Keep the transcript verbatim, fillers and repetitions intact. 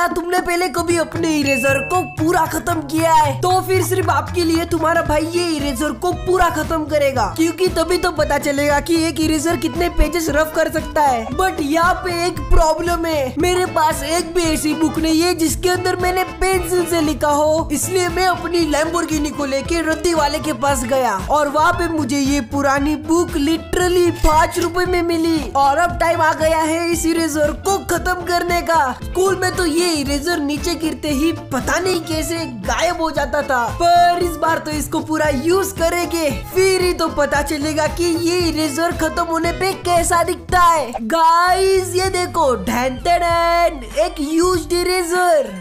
क्या तुमने पहले कभी अपने इरेजर को पूरा खत्म किया है? तो फिर सिर्फ आपके लिए तुम्हारा भाई ये इरेजर को पूरा खत्म करेगा, क्योंकि तभी तो पता चलेगा कि एक इरेजर कितने पेजेस रफ कर सकता है। बट यहाँ पे एक प्रॉब्लम है, मेरे पास एक भी ऐसी बुक नहीं है जिसके अंदर मैंने पेंसिल से लिखा हो। इसलिए मैं अपनी लैम्बोर्गिनी को लेके रद्दी वाले के पास गया और वहाँ पे मुझे ये पुरानी बुक लिटरली पाँच रुपए में मिली। और अब टाइम आ गया है इस इरेजर को खत्म करने का। स्कूल में तो ये इरेजर नीचे गिरते ही पता नहीं कैसे गायब हो जाता था, पर इस बार तो इसको पूरा यूज करेंगे, फिर ही तो पता चलेगा कि ये इरेजर खत्म होने पे कैसा दिखता है। गाइस ये देखो, ढैन ढैन, एक यूज्ड इरेजर।